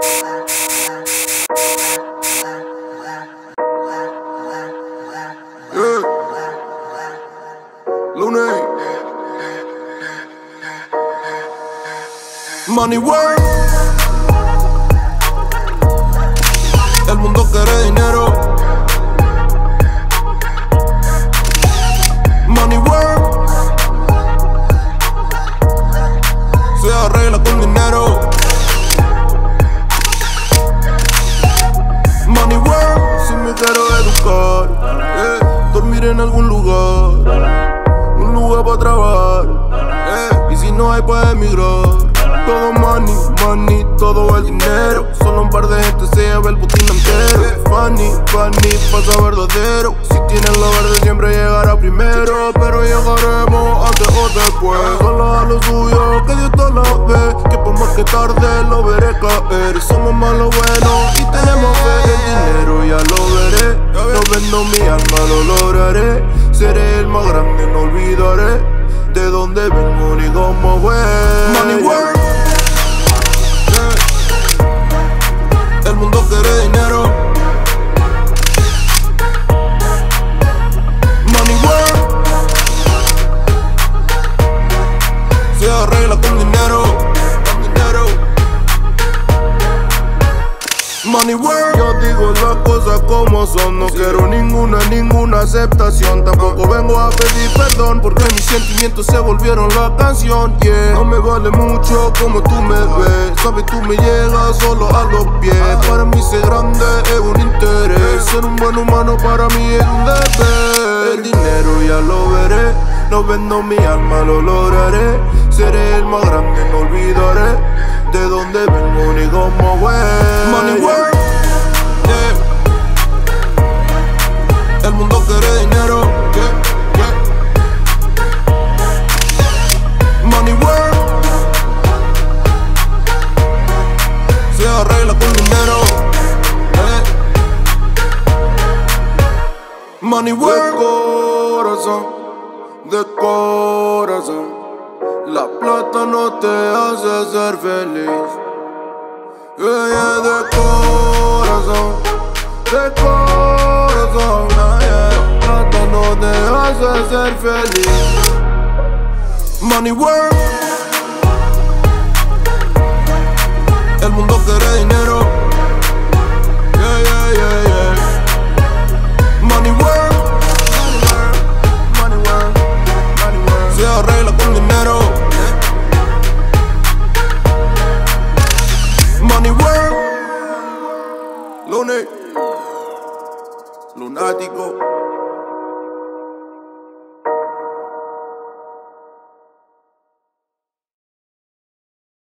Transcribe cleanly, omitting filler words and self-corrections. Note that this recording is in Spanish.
Lunes. Money work. El mundo quiere dinero. Money work. Se arregla con dinero. Money work. Si me quiero educar, dormir en algún lugar. Un lugar para trabajar, y si no hay pues emigrar. Todo money, money, todo el dinero. Solo un par de gente se lleva el botín entero. Funny, funny, pasa verdadero. Si tienes lo verde siempre llegará primero. Pero llegaremos antes o después. Solo a lo suyo, que Dios te lo ve. Que por más que tarde lo veré caer. Somos más lo bueno y tenemos fe. El dinero ya lo veré. No vendo mi alma, lo lograré. Seré el más grande, no olvidaré de dónde vengo ni cómo voy. Money work. El mundo quiere dinero. Money work. Se arregla con dinero. Money work. Yo digo las cosas como son. No quiero ninguna aceptación. Tampoco vengo a pedir perdón, porque mis sentimientos se volvieron la canción, yeah. No me vale mucho como tú me ves. Sabes, tú me llegas solo a los pies. Para mí ser grande es un interés. Ser un buen humano para mí es un deber. El dinero ya lo veré. No vendo mi alma, lo lograré. Seré el más grande, no olvidaré de dónde vengo ni cómo voy. Money work. El mundo quiere dinero, Money work. Se arregla con dinero, Money work. De corazón, la plata no te hace ser feliz. De corazón, de corazón. No te hace ser feliz. Money work. El mundo quiere dinero. Money work. Money work. Money work. Se arregla con dinero. Money work. Lunes. Lunático.